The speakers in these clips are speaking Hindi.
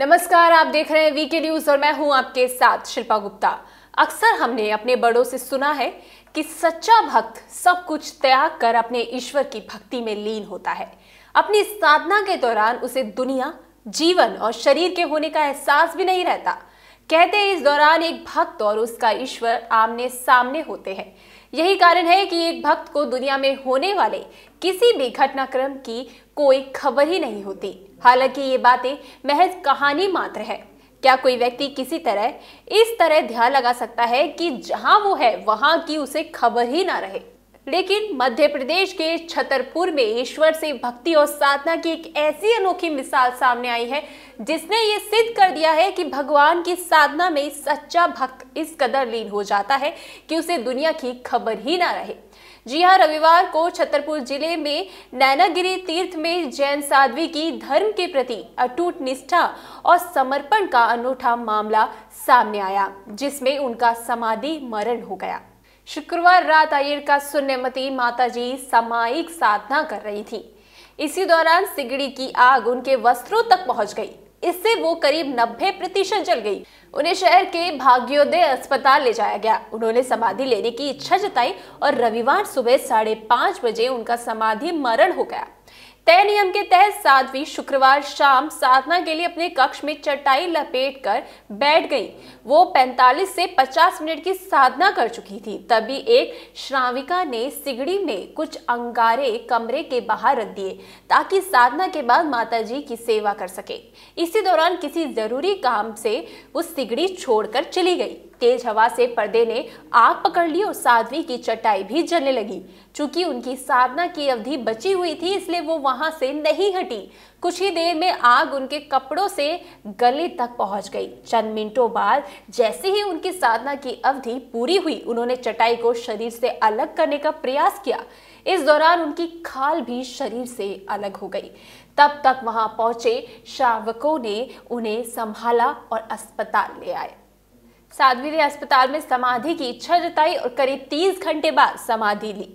नमस्कार, आप देख रहे हैं वीके न्यूज और मैं हूं आपके साथ शिल्पा गुप्ता। अक्सर हमने अपने बड़ों से सुना है कि सच्चा भक्त सब कुछ त्याग कर अपने ईश्वर की भक्ति में लीन होता है। अपनी साधना के दौरान उसे दुनिया, जीवन और शरीर के होने का एहसास भी नहीं रहता। कहते हैं इस दौरान एक भक्त और उसका ईश्वर आमने सामने होते हैं। यही कारण है कि एक भक्त को दुनिया में होने वाले किसी भी घटनाक्रम की कोई खबर ही नहीं होती। हालांकि ये बातें महज कहानी मात्र है। क्या कोई व्यक्ति किसी तरह इस तरह ध्यान लगा सकता है कि जहां वो है वहां की उसे खबर ही ना रहे? लेकिन मध्य प्रदेश के छतरपुर में ईश्वर से भक्ति और साधना की एक ऐसी अनोखी मिसाल सामने आई है जिसने ये सिद्ध कर दिया है कि भगवान की साधना में सच्चा भक्त इस कदर लीन हो जाता है कि उसे दुनिया की खबर ही ना रहे। जी हाँ, रविवार को छतरपुर जिले में नैनागिरी तीर्थ में जैन साध्वी की धर्म के प्रति अटूट निष्ठा और समर्पण का अनूठा मामला सामने आया, जिसमें उनका समाधि मरण हो गया। शुक्रवार रात अय्यर का सुन्नमती माताजी सामायिक साधना कर रही थी। इसी दौरान सिगड़ी की आग उनके वस्त्रों तक पहुंच गई। इससे वो करीब 90% जल गई। उन्हें शहर के भाग्योदय अस्पताल ले जाया गया। उन्होंने समाधि लेने की इच्छा जताई और रविवार सुबह 5:30 बजे उनका समाधि मरण हो गया। तय नियम के तहत साध्वी शुक्रवार शाम साधना के लिए अपने कक्ष में चटाई लपेट कर बैठ गई। वो 45 से 50 मिनट की साधना कर चुकी थी। तभी एक श्राविका ने सिगड़ी में कुछ अंगारे कमरे के बाहर रख दिए ताकि साधना के बाद माताजी की सेवा कर सके। इसी दौरान किसी जरूरी काम से वो सिगड़ी छोड़कर चली गई। तेज हवा से पर्दे ने आग पकड़ ली और साध्वी की चटाई भी जलने लगी। चूंकि उनकी साधना की अवधि बची हुई थी, इसलिए वो वहां से नहीं हटी। कुछ ही देर में आग उनके कपड़ों से गले तक पहुंच गई। चंद मिनटों बाद जैसे ही उनकी साधना की अवधि पूरी हुई, उन्होंने चटाई को शरीर से अलग करने का प्रयास किया। इस दौरान उनकी खाल भी शरीर से अलग हो गई। तब तक वहां पहुंचे श्रावकों ने उन्हें संभाला और अस्पताल ले आए। साध्वी ने अस्पताल में समाधि की इच्छा जताई और करीब 30 घंटे बाद समाधि ली।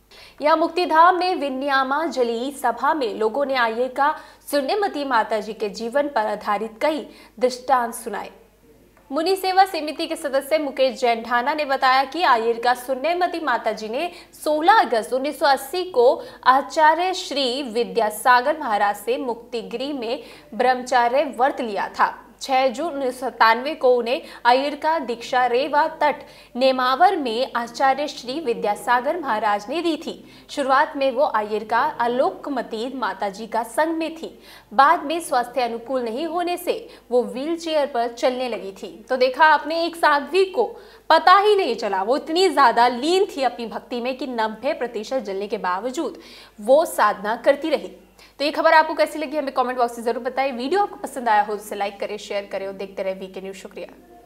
यह मुक्तिधाम में विन्यामाजली सभा में लोगों ने अय्यर का सुन्नमती माताजी के जीवन पर आधारित कई दृष्टांत सुनाए। मुनि सेवा समिति के सदस्य मुकेश जैनठाना ने बताया कि अय्यर का सुन्नमती माताजी ने 16 अगस्त 1980 को आचार्य श्री विद्यासागर महाराज से मुक्तिगिरी में ब्रह्मचर्य व्रत लिया था। 6 जून 1997 को उन्हें अय्यर का दीक्षा रेवा तट नेमावर में आचार्य श्री विद्यासागर महाराज ने दी थी। शुरुआत में वो अय्यर का आलोकमती माताजी का संग में थी। बाद में स्वास्थ्य अनुकूल नहीं होने से वो व्हीलचेयर पर चलने लगी थी। तो देखा आपने, एक साध्वी को पता ही नहीं चला, वो इतनी ज्यादा लीन थी अपनी भक्ति में कि 90% जलने के बावजूद वो साधना करती रही। तो ये खबर आपको कैसी लगी हमें कमेंट बॉक्स में जरूर बताएं। वीडियो आपको पसंद आया हो तो इसे लाइक करें, शेयर करें और देखते रहे वीके न्यूज। शुक्रिया।